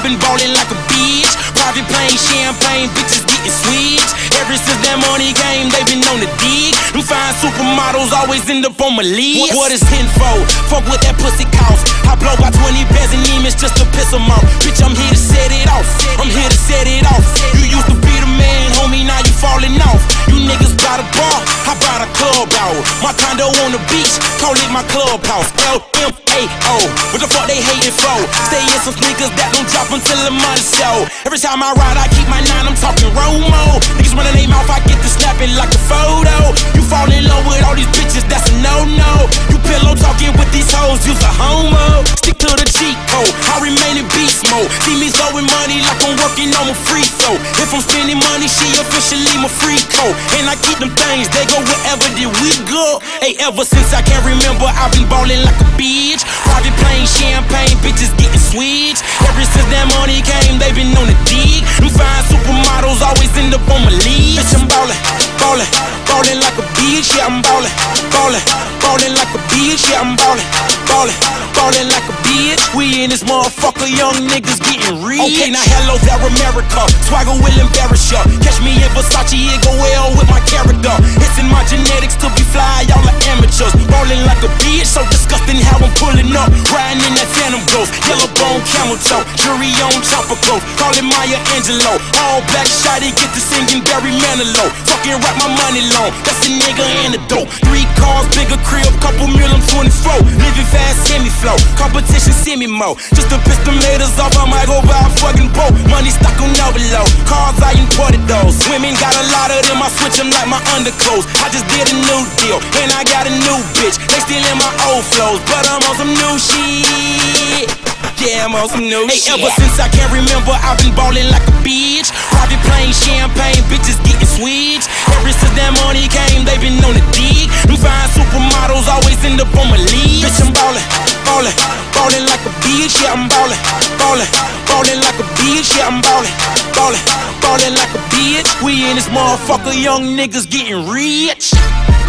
I've been ballin' like a bitch. Private plane, champagne, bitches getting switched. Ever since that money came, they been on the dig. Them fine supermodels always end up on my list. What is tenfold? Fuck what that pussy cost. I blow by 20 bands and emails just to piss them off. Bitch, I'm here to set it off. I'm here to set it off. You used to be the man, homie, now you falling off. You niggas bought a bar, I bought a club out. My condo on the beach, call it my clubhouse. LMAO, what the fuck they hating for? Stay in some sneakers that don't drop until the money show. Every time I ride, I keep my 9, I'm talking Romo. Niggas running their mouth, I get to snapping like a photo. You fall in love with all these bitches, that's a no-no. You pillow talking with these hoes, you's a homo. Stick to the cheat code, I remain in beast mode. See me throwing money like I'm working on my free throw. If I'm spending money, she officially my free code. And I keep them things, they go wherever did we go. Hey, ever since I can remember, I've been ballin' like a bitch. Private plane, champagne, bitches getting switched. Ever since that money came, they been on the dig. Them fine supermodels always end up on my lead. Bitch, I'm ballin', ballin', ballin' like a bitch. Yeah, I'm ballin', ballin', ballin' like a bitch. Yeah, I'm ballin', ballin', ballin' like a bitch. We in this motherfucker, young niggas getting rich. Okay, now hello there, America. Swagger will embarrass ya. Catch me in Versace, it go well with my character. It's in my genetics to be fly, y'all are amateurs. Ballin' like a bitch, so disgusting how I'm pulling up. Riding in that Phantom Ghost, yellow bone camel toe. Jury on chopper clothes, call it Maya Angelou. All black shotty, get to singing Barry Manilow. Fucking rap my money long, that's a nigga and a dope. 3 cars, bigger crib, couple mil, I'm 24. Living fast, semi-flow, competition semi-mo. Just to piss the haters off, I might go buy a fucking boat. Money stuck on overload, cars I imported those. Women got a lot of them, I switch them like my underclothes. I just did a new deal, and I got a new bitch. They still in my old flows, but I'm on some new shit. Yeah, I'm on some new shit. Ever since I can remember, I've been ballin' like a bitch. Private plane, champagne, bitches getting switched. Ever since that money came, they been on the dig. Them fine supermodels always end up on my lead. Bitch, I'm ballin', ballin', ballin' like a bitch. Yeah, I'm ballin', ballin', ballin' like a bitch. Yeah, I'm ballin', ballin', ballin' like a bitch. We in this motherfucker, young niggas getting rich.